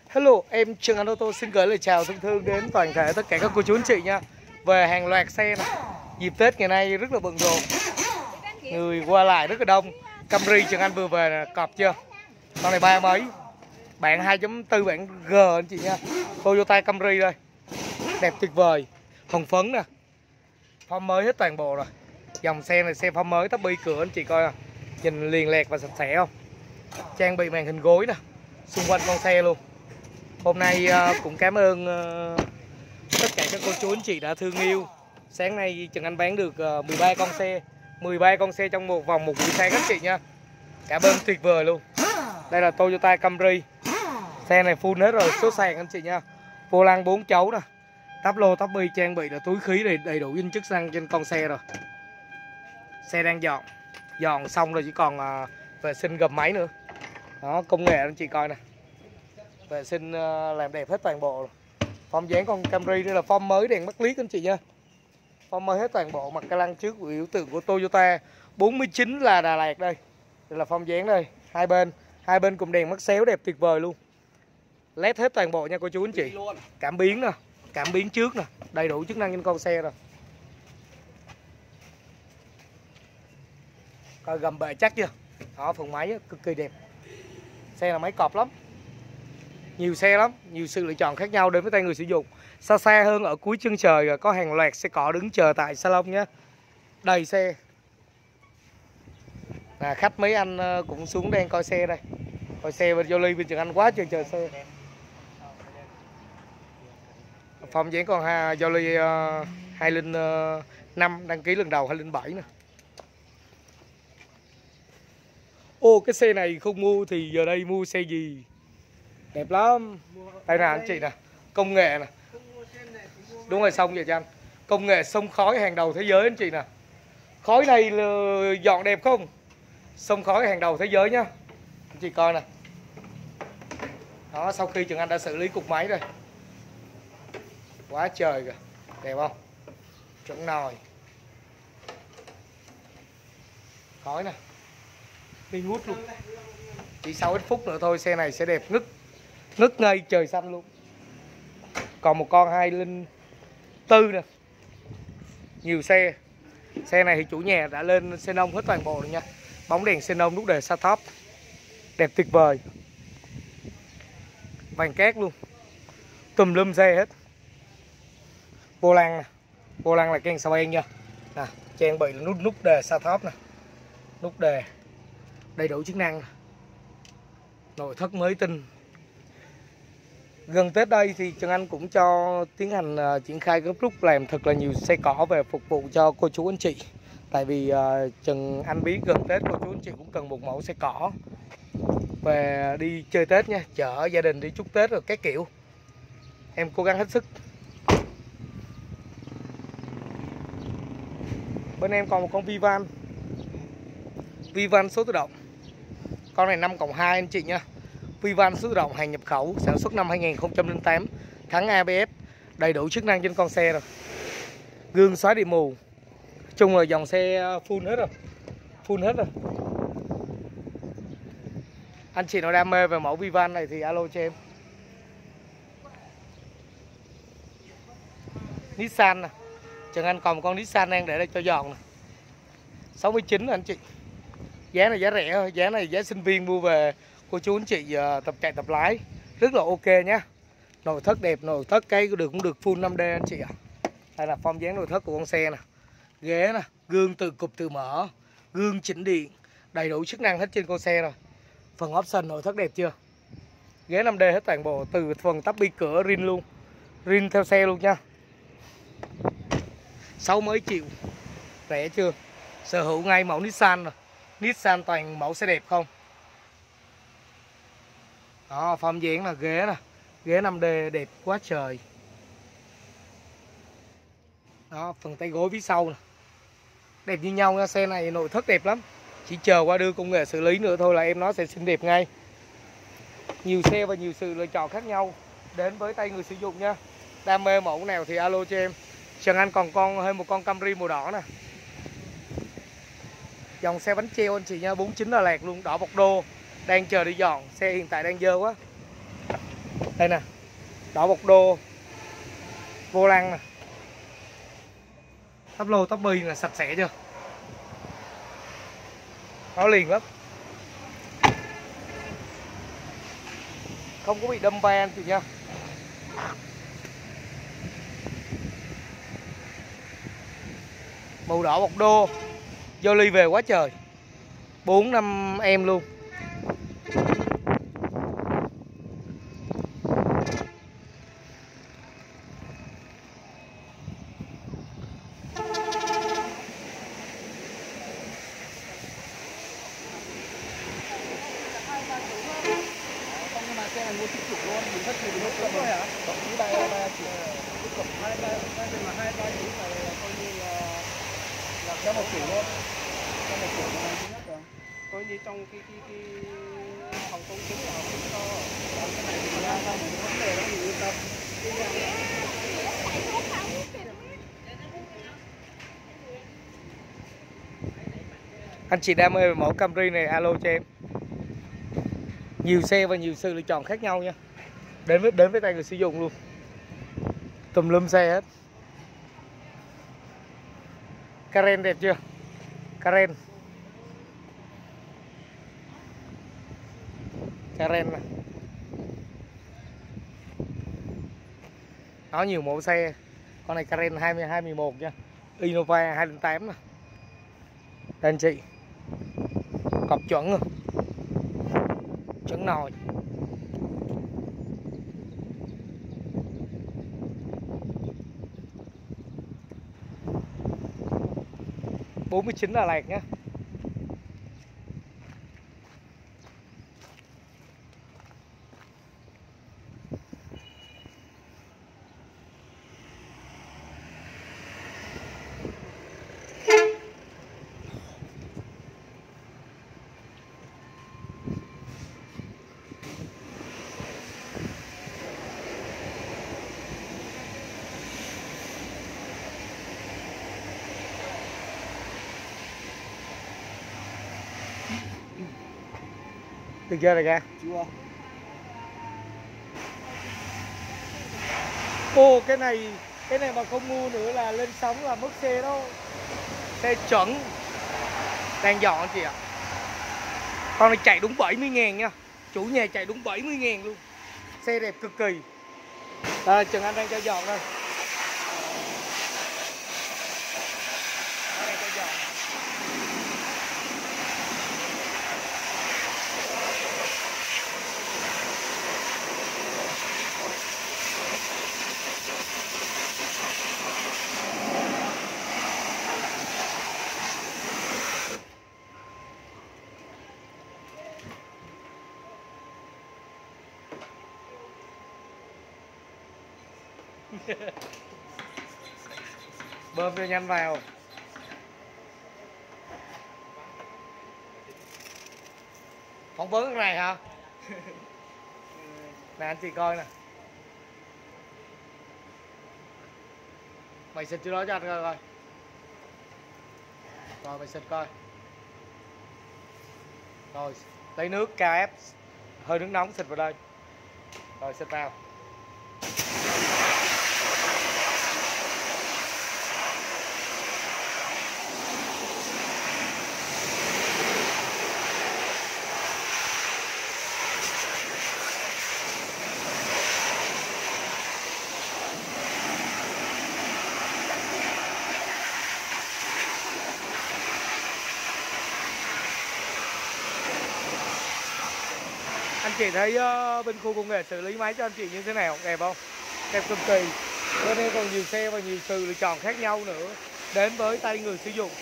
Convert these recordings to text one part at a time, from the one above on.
Hello, em Trường Anh Ô tô xin gửi lời chào thân thương đến toàn thể tất cả các cô chú anh chị nha. Về hàng loạt xe này, dịp Tết ngày nay rất là bận rộn, người qua lại rất là đông. Camry Trường Anh vừa về nè, cọp chưa? Con này ba mấy, bạn 2.4 bản G anh chị nha. Toyota Camry đây, đẹp tuyệt vời, hồng phấn nè, form mới hết toàn bộ rồi. Dòng xe này xe form mới, tắp bi cửa anh chị coi nè, nhìn liền lẹt và sạch sẽ không? Trang bị màn hình gối nè, xung quanh con xe luôn. Hôm nay cũng cảm ơn tất cả các cô chú anh chị đã thương yêu. Sáng nay Trần Anh bán được 13 con xe, 13 con xe trong một vòng một buổi sáng anh chị nha. Cảm ơn tuyệt vời luôn. Đây là Toyota Camry. Xe này full hết rồi, số sàn anh chị nha. Vô lăng 4 chấu nè, tắp lô tắp bi, trang bị là túi khí đầy đủ dinh chức năng trên con xe rồi. Xe đang dọn xong rồi, chỉ còn vệ sinh gầm máy nữa. Đó, công nghệ anh chị coi nè, vệ sinh làm đẹp hết toàn bộ rồi. Form dáng con Camry đây là form mới, đèn mắt liếc anh chị nha. Form mới hết toàn bộ, mặt ca lăng trước biểu tượng của Toyota. 49 là Đà Lạt đây. Đây là form dáng đây, hai bên cùng đèn mắt xéo đẹp tuyệt vời luôn. LED hết toàn bộ nha cô chú anh chị. Cảm biến nè, cảm biến trước nè, đầy đủ chức năng trên con xe rồi. Coi gầm bệ chắc chưa? Đó, phần máy cực kỳ đẹp. Xe là máy cọp lắm, nhiều xe lắm, nhiều sự lựa chọn khác nhau đến với tay người sử dụng. Xa hơn ở cuối chân trời rồi, có hàng loạt xe cỏ đứng chờ tại salon nhé, đầy xe. Khách mấy anh cũng xuống đang coi xe đây, coi xe bên Jolie bên Trường Anh quá trời chờ xe. Form dáng còn Jolie 205 đăng ký lần đầu 207 nè. Ô, cái xe này không mua thì giờ đây mua xe gì? Đẹp lắm. Đây nè anh chị nè, công nghệ nè. Đúng rồi, xong vậy cho anh. Công nghệ xông khói hàng đầu thế giới anh chị nè. Khói này là dọn đẹp không? Xông khói hàng đầu thế giới nhá. Anh chị coi nè. Đó, sau khi Trường Anh đã xử lý cục máy rồi. Quá trời kìa. Đẹp không? Chuẩn nồi. Khói nè, đi ngút luôn. Chỉ 6 ít phút nữa thôi xe này sẽ đẹp ngất ngây trời xanh luôn. Còn một con 204 nè, nhiều xe. Xe này thì chủ nhà đã lên xenon hết toàn bộ rồi nha. Bóng đèn xenon, nút đề start top, đẹp tuyệt vời, vàng cát luôn, tùm lum xe hết. Vô lăng nè, vô lăng là ken sao en nha. Nè, trang bị là nút đề start top nè, nút đề đầy đủ chức năng. Nội thất mới tinh. Gần Tết đây thì Trần Anh cũng cho tiến hành triển khai gấp rút làm thật là nhiều xe cỏ về phục vụ cho cô chú anh chị. Tại vì Trần Anh biết gần Tết cô chú anh chị cũng cần một mẫu xe cỏ về đi chơi Tết nha, chở gia đình đi chúc Tết rồi các kiểu. Em cố gắng hết sức. Bên em còn một con Vivan số tự động. Con này 5+2 anh chị nha. Vivan số tự động, hàng nhập khẩu, sản xuất năm 2008, thắng ABS, đầy đủ chức năng trên con xe rồi. Gương xóa điểm mù. Nói chung là dòng xe full hết rồi. Anh chị nào đam mê về mẫu Vivan này thì alo cho em. Nissan nè, Trần Anh còn một con Nissan đang để đây cho dọn nè, 69 nè anh chị. Giá này giá rẻ thôi, giá này giá sinh viên mua về cô chú anh chị tập chạy tập lái rất là ok nhá. Nội thất đẹp, nội thất cái cũng được full 5D anh chị ạ. Đây là form dáng nội thất của con xe nè. Ghế nè, gương tự cụp tự mở, gương chỉnh điện, đầy đủ chức năng hết trên con xe rồi. Phần option nội thất đẹp chưa? Ghế 5D hết toàn bộ, từ phần tắp bi cửa rin luôn, rin theo xe luôn nha. 60 mấy triệu, rẻ chưa? Sở hữu ngay mẫu Nissan rồi. Nissan toàn mẫu xe đẹp không. Đó, form dáng là ghế 5D đẹp quá trời. Đó, phần tay gối phía sau nè, đẹp như nhau nha. Xe này nội thất đẹp lắm, chỉ chờ qua đưa công nghệ xử lý nữa thôi là em nó sẽ xinh đẹp ngay. Nhiều xe và nhiều sự lựa chọn khác nhau đến với tay người sử dụng nha. Đam mê mẫu nào thì alo cho em. Trần Anh còn thêm một con Camry màu đỏ nè, dòng xe bánh treo anh chị nha, 49 Đà Lạt luôn, đỏ bọc đô, đang chờ đi dọn. Xe hiện tại đang dơ quá. Đây nè, đỏ bọc đô, vô lăng nè, tắp lô tắp bi là sạch sẽ chưa, nó liền lắm, không có bị đâm va anh chị nha. Màu đỏ bọc đô, vô ly về quá trời, 4-5 em luôn. Mua thích chủ luôn, mình rất nhiều lúc thôi hả? Tổng chí ba chỉ cộng hai ba chủ này coi như là cho một chủ luôn, cho một chủ là thứ nhất rồi. Coi như trong cái phòng công chứng là không cho, còn cái này thì ra ra một vấn đề đó thì yên tâm. Anh chị đam mê về mẫu Camry này alo cho em. Nhiều xe và nhiều sự lựa chọn khác nhau nha. Đến với tay người sử dụng luôn. Tùm lum xe hết. Karen đẹp chưa? Karen. Karen này. Nó nhiều mẫu xe. Con này Karen 2021 nha. Innova 208 nè. Đây anh chị. Cọc chuẩn rồi. Chuẩn nồi. $49 Đà Lạt nhé. Được chưa đại ca? Chưa. Ô cái này mà không mua nữa là lên sóng là mất xe đó. Xe chuẩn. Đang dọn anh chị ạ. Con này chạy đúng 70.000 nha. Chủ nhà chạy đúng 70.000 luôn. Xe đẹp cực kỳ. Đây Trần Anh đang cho dọn đây. Bơm cho nhanh vào. Phỏng vấn cái này hả? Nè anh chị coi nè. Mày xịt chỗ đó cho anh coi coi. Rồi mày xịt coi. Rồi lấy nước KF hơi nước nóng xịt vào đây. Rồi xịt vào. Anh chị thấy bên khu công nghệ xử lý máy cho anh chị như thế nào, đẹp không? Đẹp cực kỳ. Cho nên còn nhiều xe và nhiều sự lựa chọn khác nhau nữa đến với tay người sử dụng.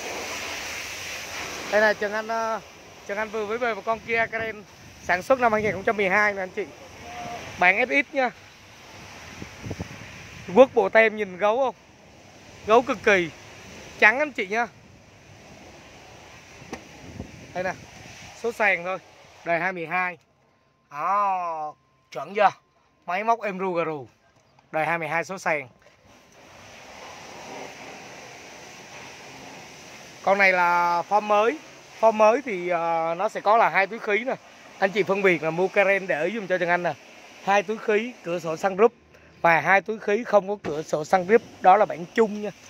Đây là Trần Anh vừa mới về một con Kia Karen sản xuất năm 2012 nè anh chị. Bản FX nha. Quất bộ tem nhìn gấu không? Gấu cực kỳ. Trắng anh chị nha. Đây nè. Số sàn thôi. Đời 2012. Đó, chuẩn chưa? Máy móc êm ru gà rù. Đời 22 số sàn. Con này là form mới. Form mới thì nó sẽ có là 2 túi khí nè. Anh chị phân biệt là mua Karen để ý dùm cho Trần Anh nè. 2 túi khí cửa sổ sunroof và 2 túi khí không có cửa sổ sunroof, đó là bản chung nha.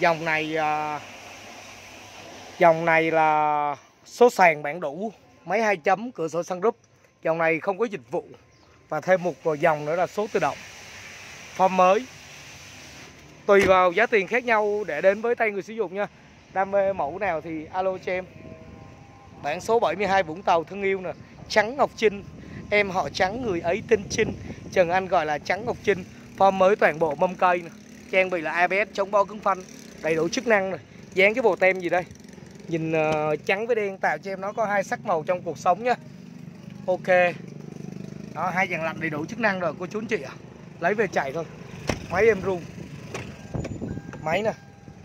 Dòng này là số sàn bản đủ, máy 2 chấm cửa sổ sunroof. Dòng này không có dịch vụ và thêm một dòng nữa là số tự động, form mới. Tùy vào giá tiền khác nhau để đến với tay người sử dụng nha. Đam mê mẫu nào thì alo cho em. Bản số 72 Vũng Tàu thân yêu nè, Trắng Ngọc Trinh. Em họ Trắng, người ấy tên Trinh, Trần Anh gọi là Trắng Ngọc Trinh. Form mới toàn bộ mâm cây nè, trang bị là ABS chống bó cứng phanh, đầy đủ chức năng nè. Dán cái bộ tem gì đây, nhìn trắng với đen tạo cho em nó có 2 sắc màu trong cuộc sống nhá. Ok. Đó, 2 dàn lạnh đầy đủ chức năng rồi cô chú anh chị ạ. Lấy về chạy thôi. Máy em rung. Máy nè.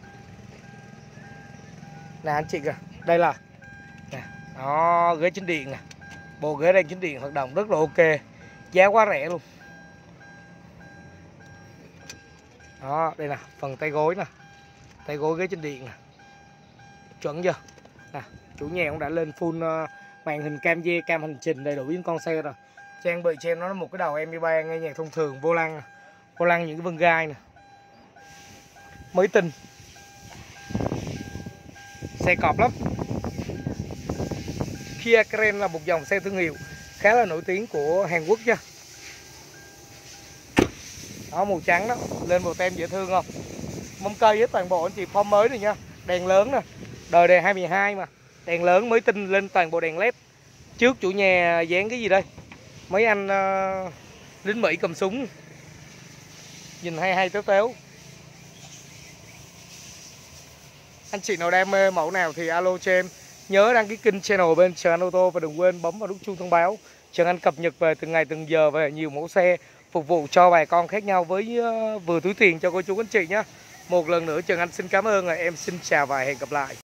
Nè anh chị kìa, đây là nè. Đó, ghế chính điện nè. Bộ ghế đây chính điện hoạt động rất là ok. Giá quá rẻ luôn. Đó, đây nè, phần tay gối nè. Tay gối ghế chính điện nè. Chuẩn chưa? Nè, chủ nhà cũng đã lên full màn hình cam dê, cam hành trình đầy đủ những con xe rồi. Trang bị cho em nó một cái đầu MP3 nghe nhạc thông thường, vô lăng những cái vân gai nè. Mới tinh. Xe cọp lắm. Kia Carens là một dòng xe thương hiệu khá là nổi tiếng của Hàn Quốc nha. Đó, màu trắng đó, lên bộ tem dễ thương không? Mâm cây với toàn bộ anh chị, form mới rồi nha. Đèn lớn nè, đời đề 2012 mà. Đèn lớn mới tinh, lên toàn bộ đèn led. Trước chủ nhà dán cái gì đây? Mấy anh lính Mỹ cầm súng. Nhìn hay téo téo. Anh chị nào đam mê mẫu nào thì alo cho em. Nhớ đăng ký kênh channel bên Trần Anh Ô Tô và đừng quên bấm vào nút chuông thông báo. Trần Anh cập nhật về từng ngày từng giờ về nhiều mẫu xe phục vụ cho bà con khác nhau với vừa túi tiền cho cô chú anh chị nhé. Một lần nữa Trần Anh xin cảm ơn, em xin chào và hẹn gặp lại.